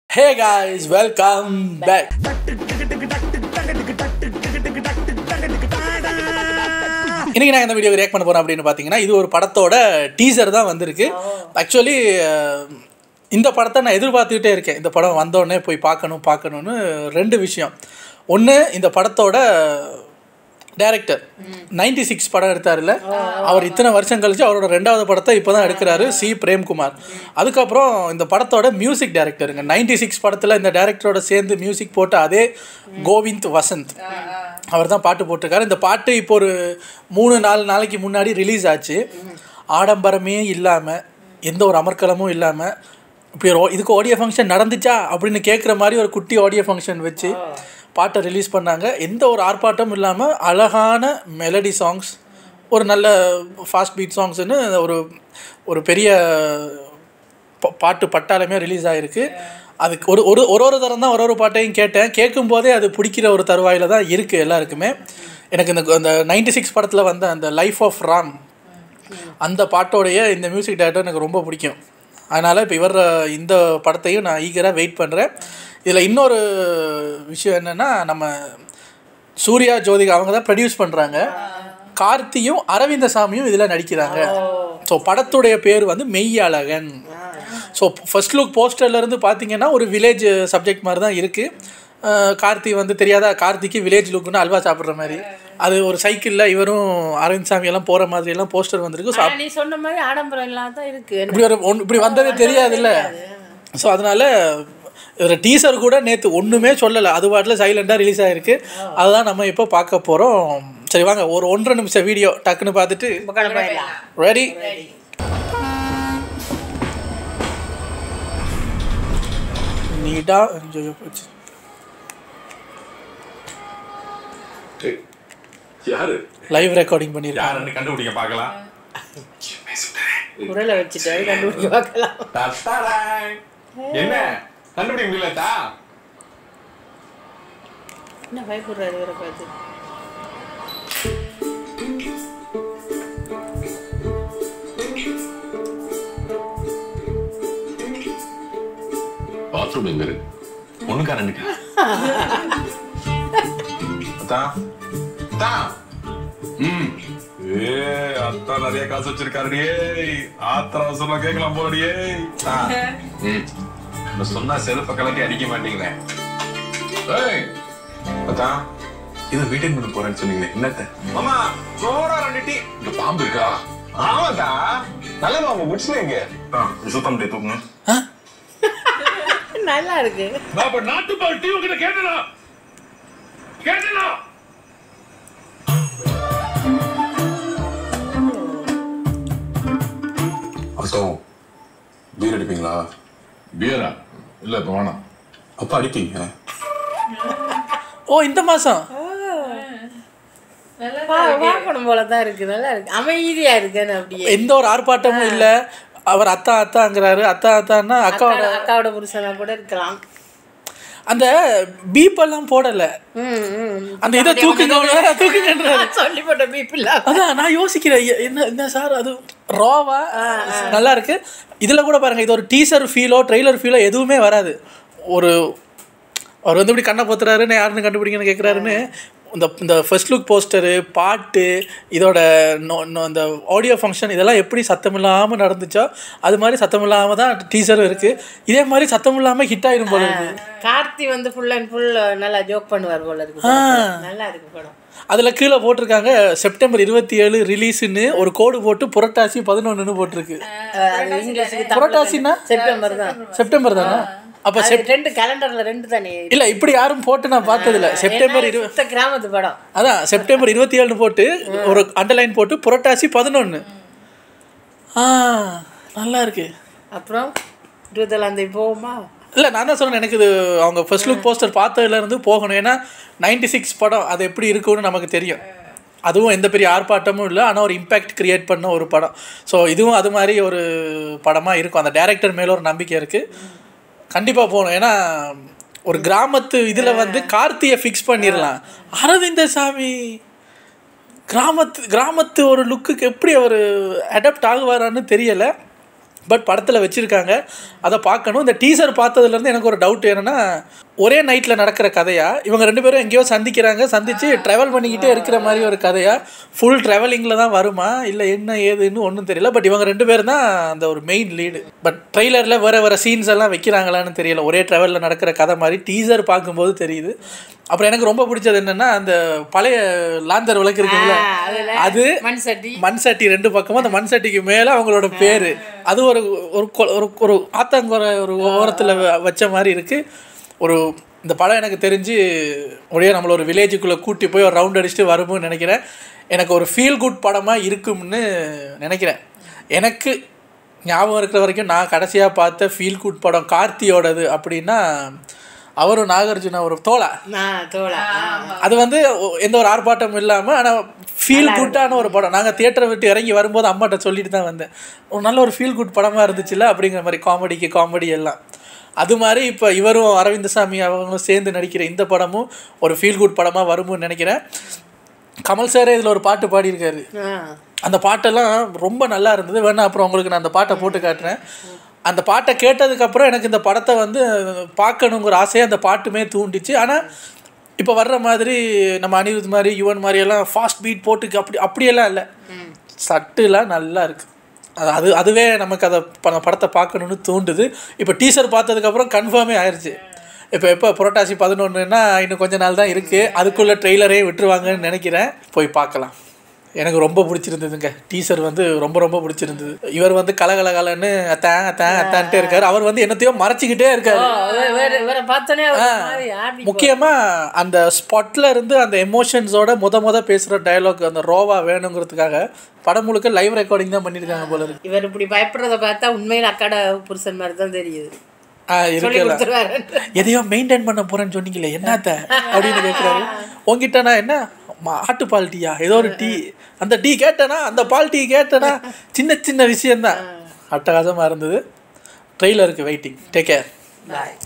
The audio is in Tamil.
Hey guys, welcome back. இன்னைக்கு நான் இந்த வீடியோ ரியாக்ட் பண்ண போறேன் அப்படின்னு பார்த்தீங்கன்னா, இது ஒரு படத்தோட டீசர் தான் வந்திருக்கு. ஆக்சுவலி இந்த படத்தை நான் எதிர்பார்த்துக்கிட்டே இருக்கேன். இந்த படம் வந்தோடனே போய் பார்க்கணும்னு ரெண்டு விஷயம். ஒன்று, இந்த படத்தோட டைரக்டர் 96 படம் எடுத்தார்ல, அவர் இத்தனை வருஷம் கழிச்சு அவரோட ரெண்டாவது படத்தை இப்போ தான் எடுக்கிறாரு, சி பிரேம்குமார். அதுக்கப்புறம் இந்த படத்தோட மியூசிக் டைரக்டருங்க. 96 படத்தில் இந்த டைரக்டரோட சேர்ந்து மியூசிக் போட்ட அதே கோவிந்த் வசந்த், அவர் தான் பாட்டு போட்டிருக்காரு. இந்த பாட்டு இப்போ ஒரு 3-4 நாளைக்கு முன்னாடி ரிலீஸ் ஆச்சு. ஆடம்பரமே இல்லாமல், எந்த ஒரு அமர்க்கலமும் இல்லாமல், இப்படி இதுக்கு ஆடியோ ஃபங்க்ஷன் நடந்துச்சா அப்படின்னு கேட்குற மாதிரி ஒரு குட்டி ஆடியோ ஃபங்க்ஷன் வச்சு பாட்டை ரிலீஸ் பண்ணாங்க. எந்த ஒரு ஆர்ப்பாட்டமும் இல்லாமல் அழகான மெலடி சாங்ஸ், ஒரு நல்ல ஃபாஸ்ட் பீட் சாங்ஸ்ன்னு ஒரு பெரிய பாட்டு பட்டாலுமே ரிலீஸ் ஆகிருக்கு. அதுக்கு ஒரு தரம் தான் ஒரு பாட்டையும் கேட்டேன். கேட்கும்போதே அது பிடிக்கிற ஒரு தருவாயில் தான் இருக்குது எல்லாருக்குமே. எனக்கு இந்த 96 படத்தில் வந்த அந்த லைஃப் ஆஃப் ராம், அந்த பாட்டோடைய இந்த மியூசிக் டைரக்டர் எனக்கு ரொம்ப பிடிக்கும். அதனால் இப்போ இந்த படத்தையும் நான் ஈகராக வெயிட் பண்ணுறேன். இதில் இன்னொரு விஷயம் என்னென்னா, நம்ம சூர்யா ஜோதிகா அவங்க தான் ப்ரொடியூஸ் பண்ணுறாங்க. கார்த்தியும் அரவிந்தசாமியும் இதில் நடிக்கிறாங்க. ஸோ படத்துடைய பேர் வந்து மெய்யழகன். ஸோ ஃபர்ஸ்ட் லுக் போஸ்டர்லேருந்து பார்த்தீங்கன்னா ஒரு வில்லேஜ் சப்ஜெக்ட் மாதிரி தான் இருக்குது. கார்த்தி வந்து தெரியாதா, கார்த்திக்கு வில்லேஜ் லுக்குன்னு அல்வா சாப்பிட்ற மாதிரி, அது ஒரு சைக்கிளில் இவரும் அரவிந்த் எல்லாம் போகிற மாதிரி எல்லாம் போஸ்டர் வந்துருக்கு. நீ சொன்ன மாதிரி ஆடம்பரம் இல்லாம தான் இருக்குது. இப்படி வந்ததே தெரியாதுல்ல. ஸோ அதனால் இதில் டீசர் கூட நேற்று ஒன்றுமே சொல்லலை, அது பாட்டில் சைலண்டாக ரிலீஸ் ஆகிருக்கு. அதுதான் நம்ம இப்போ பார்க்க போகிறோம். சரி வாங்க, ஒரு 1.5 நிமிஷம் வீடியோ டக்குன்னு பார்த்துட்டு ரெடி. நீட்டாக என்ஜாய் போச்சு. லைவ் ரெக்கார்டிங் பண்ணிருக்காங்க. கண்டுபிடிக்க பார்க்கலாம். குரலை வச்சுட்டு கண்டுபிடிக்க பார்க்கலாம். என்ன கண்டுபிடிக்க முடியலதா? என்ன பயப்படுறாரு இவரை பார்த்து? பாத்ரூம் எங்க இருக்கு? ஒண்ணுக்கா ரெண்டுக்கா? அத்தா அத்தா. அத்தா நிறைய காசு வச்சிருக்காருடியே. ஆத்திர அவசரமா கேட்கலாம் போடியே. சொன்னா செருப்ப கலட்டி அடிக்க மாட்டீங்களே. அத்தா, இது வீட்டுக்கு கொண்டு போறேன்னு சொன்னீங்களே, என்னத்த? மாமா சோறா 2 டீ. இங்க பாம்பு இருக்கா? ஆமாதா, நல்ல பாம்பு முடிச்சுங்க. சுத்தம் பண்ணி தூக்குங்க. நல்லா இருக்கு. பாப்பா நாட்டுப்பால் டீ உங்ககிட்ட கேட்டனா? அப்போ பீர் அடிப்பீங்களா? பீரா? இல்ல இப்ப வேணாம். அப்ப அடிப்பீங்க? ஓ, இந்த மாதம் பார்க்கணும் போலதான் இருக்கு. நல்லா இருக்கு, அமைதியா இருக்குன்னு. அப்படியே எந்த ஒரு ஆர்ப்பாட்டமும் இல்லை. அவர் அத்தாங்கிறாரு. அத்தான்னா அக்காவோட புருஷனா கூட இருக்கலாம். அந்த பீப்பெல்லாம் போடலை. அந்த இதை தூக்குங்க சொல்லி போட்ட பீப் இல்ல. அதான் நான் யோசிக்கிறேன், என்ன சார் அது ராவா நல்லா இருக்கு. இதில் கூட பாருங்கள், இது ஒரு டீசர் ஃபீலோ ட்ரெய்லர் ஃபீலோ எதுவுமே வராது. அவர் வந்து இப்படி கண்ணை பொத்துறாருன்னு யாருன்னு கண்டுபிடிங்கன்னு கேட்குறாருன்னு இந்த ஃபர்ஸ்ட் லுக் போஸ்டரு, பாட்டு, இதோட இந்த ஆடியோ ஃபங்க்ஷன், இதெல்லாம் எப்படி சத்தம் இல்லாமல் நடந்துச்சோ அது மாதிரி சத்தம் இல்லாமல் தான் டீசரும் இருக்குது. இதே மாதிரி சத்தம் இல்லாமல் ஹிட் ஆகிடும் போல இருக்குது. கார்த்தி வந்து ஃபுல் அண்ட் ஃபுல் நல்லா ஜோக் பண்ணுவார் போல இருக்கு. நல்லா இருக்கு படம். அதில் கீழே போட்டிருக்காங்க செப்டம்பர் 27 ரிலீஸுன்னு ஒரு கோடு போட்டு புரட்டாசி 11ன்னு போட்டிருக்கு. புரட்டாசின்னா செப்டம்பர் தானே? அப்போ ரெண்டு கேலண்டர்ல 2 தானே? இல்லை, இப்படி யாரும் போட்டு நான் பார்த்ததில்ல. செப்டம்பர் கிராமத்து படம் அதான் செப்டம்பர் 27 போட்டு ஒரு அண்டர்லைன் போட்டு புரட்டாசி 11. நல்லா இருக்கு. அப்புறம் 27 போகுமா? இல்லை, நான் தான் சொன்னேன், எனக்கு இது அவங்க ஃபர்ஸ்ட் லுக் போஸ்டர் பார்த்ததுலேருந்து போகணும். ஏன்னா 96 படம் அது எப்படி இருக்குன்னு நமக்கு தெரியும். அதுவும் எந்த பெரிய ஆர்ப்பாட்டமும் இல்லை, ஆனால் ஒரு இம்பேக்ட் கிரியேட் பண்ண ஒரு படம். ஸோ இதுவும் அது மாதிரி ஒரு படமாக இருக்கும். அந்த டைரக்டர் மேலே ஒரு நம்பிக்கை இருக்குது. கண்டிப்பாக போகணும். ஏன்னா ஒரு கிராமத்து இதில் வந்து கார்த்தியை ஃபிக்ஸ் பண்ணிடலாம். அரவிந்தசாமி கிராமத்து ஒரு லுக்குக்கு எப்படி அவர் அடாப்ட் ஆகுவாரான்னு தெரியலை. பட் படத்தில் வச்சுருக்காங்க, அதை பார்க்கணும். இந்த டீசர் பார்த்ததுலேருந்து எனக்கு ஒரு டவுட் என்னென்னா, ஒரே நைட்டில் நடக்கிற கதையா, இவங்க 2 பேரும் எங்கேயோ சந்தித்து ட்ராவல் பண்ணிக்கிட்டே இருக்கிற மாதிரி ஒரு கதையா, ஃபுல் ட்ராவலிங்கில் தான் வருமா இல்லை என்ன ஏதுன்னு ஒன்றும் தெரியல. பட் இவங்க 2 பேரும் தான் அந்த ஒரு மெயின் லீடு. பட் ட்ரெய்லரில் வேறு சீன்ஸ் எல்லாம் வைக்கிறாங்களான்னு தெரியல. ஒரே ட்ராவலில் நடக்கிற கதை மாதிரி டீசர் பார்க்கும்போது தெரியுது. அப்புறம் எனக்கு ரொம்ப பிடிச்சது என்னென்னா, அந்த பழைய லாந்தர் விளக்கு இருக்குங்களா, அது மண் சட்டி 2 பக்கமும், அந்த மண் சட்டிக்கு மேலே அவங்களோட பேர், அது ஒரு ஒரு ஆத்தங்கர ஒரு ஓரத்தில் வச்ச மாதிரி இருக்குது. இந்த படம் எனக்கு தெரிஞ்சு ஒரே நம்மளை ஒரு வில்லேஜுக்குள்ளே கூட்டி போய் ஒரு ரவுண்ட் அடிச்சுட்டு வரும்னு நினைக்கிறேன். எனக்கு ஒரு ஃபீல் குட் படமாக இருக்கும்னு நினைக்கிறேன். எனக்கு ஞாபகம் இருக்கிற வரைக்கும் நான் கடைசியாக பார்த்த ஃபீல் குட் படம் கார்த்தியோடது அப்படின்னா, அவரும் நாகார்ஜுனா ஒரு தோழா. அது எந்த ஒரு ஆர்ப்பாட்டமும் இல்லாமல், ஆனால் ஃபீல் குட்டான ஒரு படம். நாங்கள் தியேட்டரை விட்டு இறங்கி வரும்போது அம்மாட்ட சொல்லிட்டு தான் வந்தேன், ஒரு நல்ல ஒரு ஃபீல் குட் படமாக இருந்துச்சுல்ல அப்படிங்கிற மாதிரி. காமெடி எல்லாம் அது மாதிரி. இப்போ இவரும் அரவிந்தசாமி அவங்களும் சேர்ந்து நடிக்கிற இந்த படமும் ஒரு ஃபீல் குட் படமாக வரும்னு நினைக்கிறேன். கமல் சாரே இதில் ஒரு பாட்டு பாடியிருக்காரு. அந்த பாட்டெல்லாம் ரொம்ப நல்லா இருந்தது. வேணா அப்புறம் உங்களுக்கு நான் அந்த பாட்டை போட்டு காட்டுறேன். அந்த பாட்டை கேட்டதுக்கப்புறம் எனக்கு இந்த படத்தை பார்க்கணுங்கிற ஆசையை அந்த பாட்டுமே தூண்டிச்சு. ஆனால் இப்போ வர்ற மாதிரி நம்ம அனிருத் மாதிரி யுவன் மாதிரியெல்லாம் ஃபாஸ்ட் பீட் போட்டுக்கு அப்படியெல்லாம் இல்லை. சட்டுலாம் நல்லா இருக்குது. அதுவே நமக்கு அதை படத்தை பார்க்கணுன்னு தூண்டுது. இப்போ டீசர் பார்த்ததுக்கப்புறம் கன்ஃபார்மே ஆயிடுச்சு. எப்போ புரட்டாசி 11ன்னா இன்னும் கொஞ்ச நாள் தான் இருக்குது, அதுக்குள்ளே ட்ரெய்லரே விட்டுருவாங்கன்னு நினைக்கிறேன். போய் பார்க்கலாம். எனக்கு ரொம்ப பிடிச்சிருந்ததுங்க டீசர், ரொம்ப பிடிச்சிருந்தது. இவர் கலகலன்னு அத்தான்ட்டே இருக்காரு. அவர் என்னத்தையோ மறைச்சிக்கிட்டே இருக்காரு. முக்கியமாக அந்த ஸ்பாட்ல இருந்து அந்த எமோஷன்ஸோட முத பேசுகிற டயலாக் அந்த ரோவா வேணுங்கிறதுக்காக படம் முழுக்க லைவ் ரெக்கார்டிங் தான் பண்ணியிருக்காங்க போல இருக்கு. இவர் இப்படி பயப்படுறத பார்த்தா உண்மையில் அக்காட புருஷன் மாதிரி தான் தெரியுது. இருக்கல, எதையோ மெயின்டைன் பண்ண போறேன்னு சொன்னீங்களே என்னத்த அப்படின்னு கேட்குறாரு. உங்ககிட்ட நான் என்ன ஆட்டுப்பால் டீயா, ஏதோ ஒரு டீ, அந்த டீ கேட்டேனா, அந்த பால் டீ கேட்டேனா, சின்ன விஷயம்தான். அட்டகாசமாக இருந்தது. ட்ரெய்லருக்கு வெயிட்டிங். Take care. பாய்.